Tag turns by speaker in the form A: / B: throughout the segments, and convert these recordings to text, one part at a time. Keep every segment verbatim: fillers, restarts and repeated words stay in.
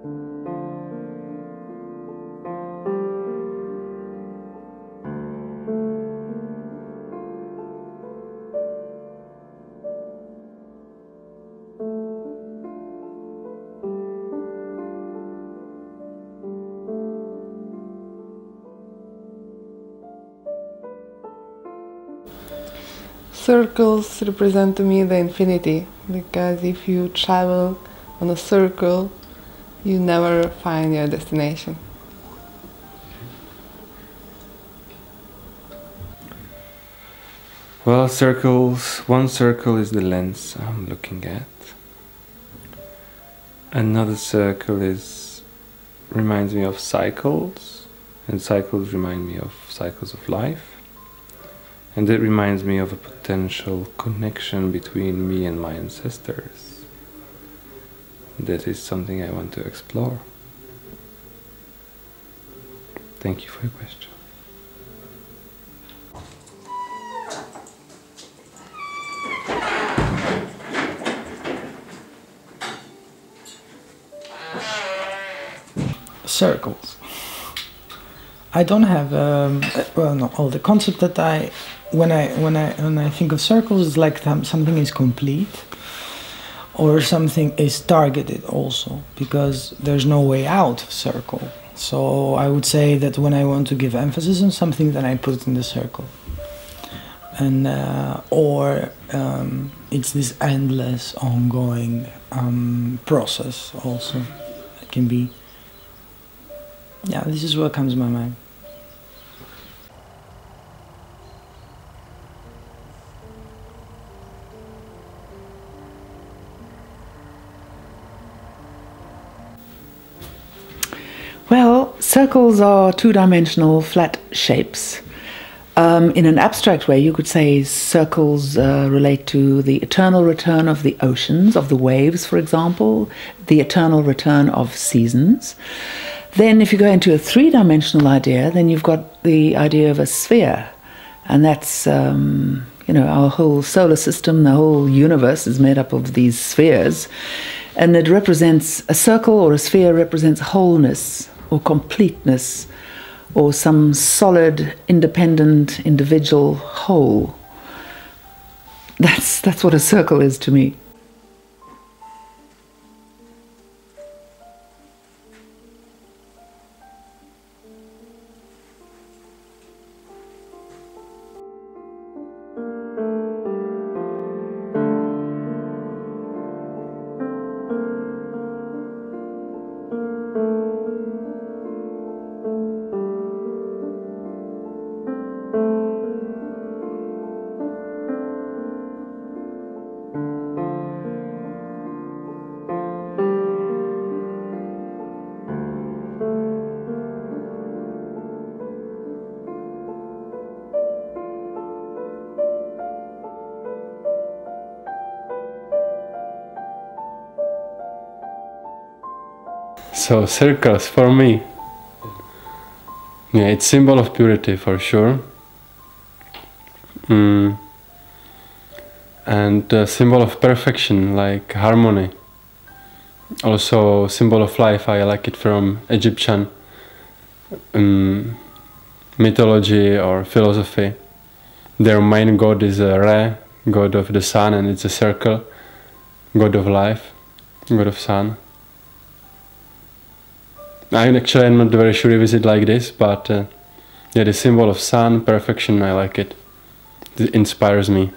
A: Circles represent to me the infinity, because if you travel on a circle, you never find your destination.
B: Well, circles, one circle is the lens I'm looking at. Another circle is reminds me of cycles, and cycles remind me of cycles of life. And it reminds me of a potential connection between me and my ancestors. That is something I want to explore. Thank you for your question.
C: Circles. I don't have um, well, no. All the concept that I when I when I when I think of circles is like something is complete, or something is targeted also, because there's no way out of circle. So I would say that when I want to give emphasis on something, then I put it in the circle, and uh, or um, it's this endless, ongoing um, process. Also, it can be. Yeah, this is what comes to my mind.
D: Well, circles are two-dimensional flat shapes. Um, in an abstract way, you could say circles uh, relate to the eternal return of the oceans, of the waves, for example, the eternal return of seasons. Then if you go into a three-dimensional idea, then you've got the idea of a sphere. And that's, um, you know, our whole solar system, the whole universe is made up of these spheres. And it represents, a circle or a sphere represents wholeness or completeness or some solid, independent, individual whole. That's, that's what a circle is to me.
B: So circles for me, yeah, it's symbol of purity for sure, mm. and a symbol of perfection, like harmony. Also symbol of life. I like it from Egyptian um, mythology or philosophy. Their main god is a Re, god of the sun, and it's a circle, god of life, god of sun. I actually am not very sure if it's like this, but uh, yeah, the symbol of sun, perfection, I like it. It inspires me.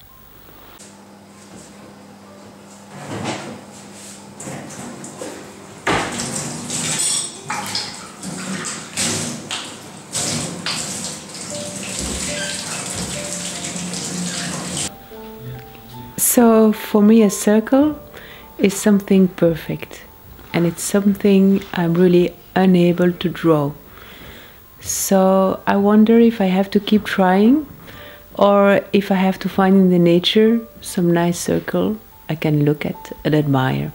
E: So for me, a circle is something perfect. And it's something I'm really unable to draw. So I wonder if I have to keep trying, or if I have to find in the nature some nice circle I can look at and admire.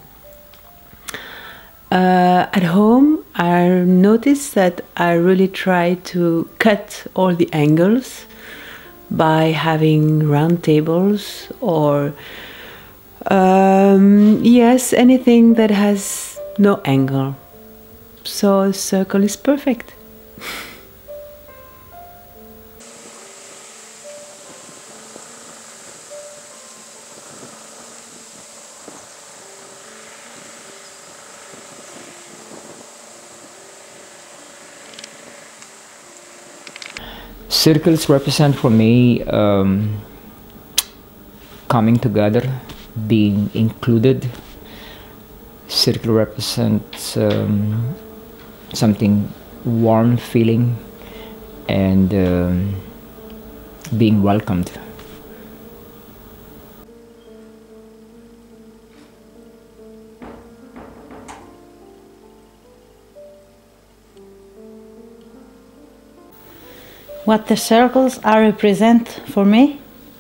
E: Uh, at home, I noticed that I really try to cut all the angles by having round tables or um, yes, anything that has no angle. So a circle is perfect.
F: Circles represent for me um, coming together, being included. Circle represents um, something warm feeling and um, being welcomed.
G: What the circles are represent for me?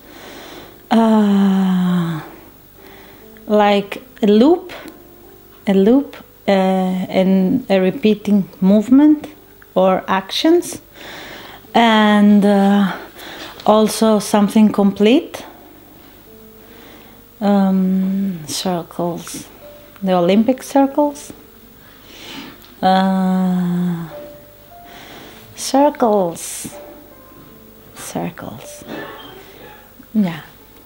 G: Uh, like a loop, a loop uh, and a repeating movement or actions, and uh, also something complete. Um, circles, the Olympic circles. Uh, circles. Circles. Yeah.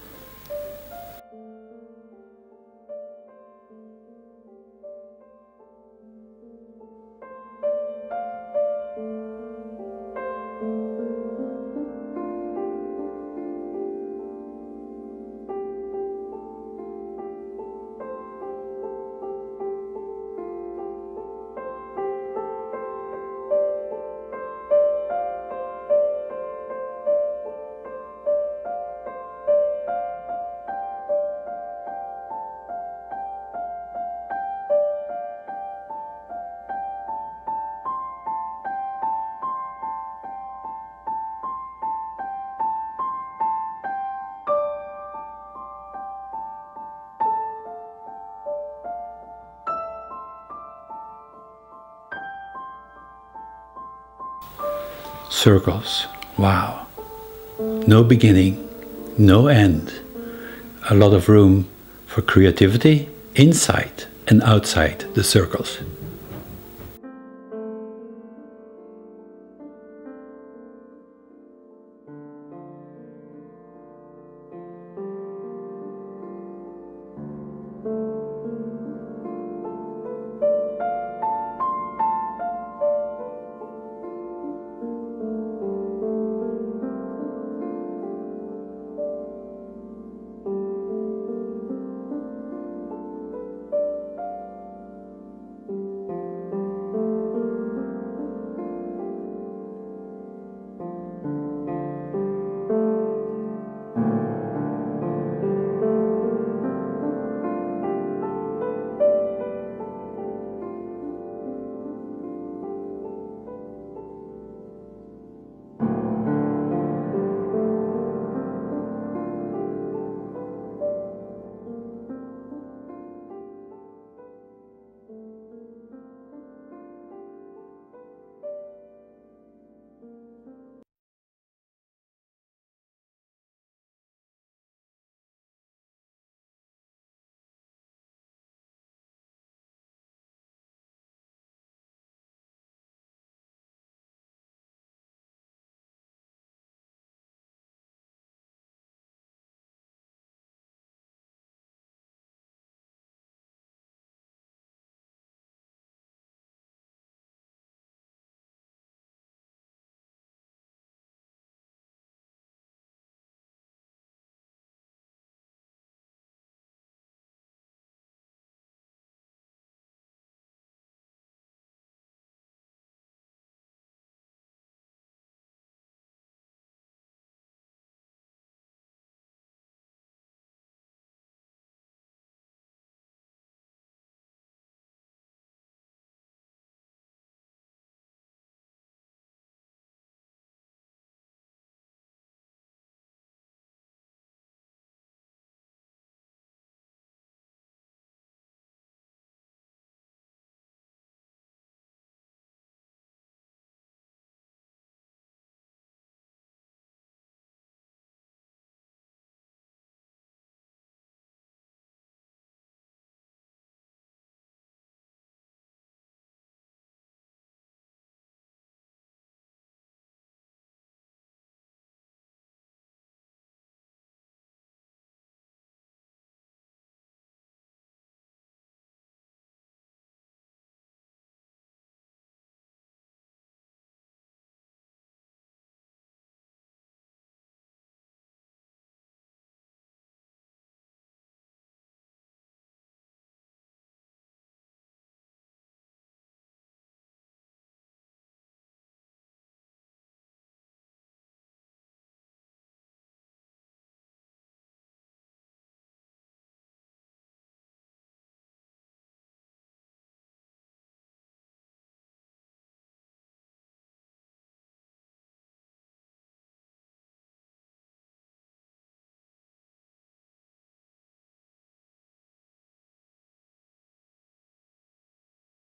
H: Circles. Wow. No beginning, no end. A lot of room for creativity inside and outside the circles.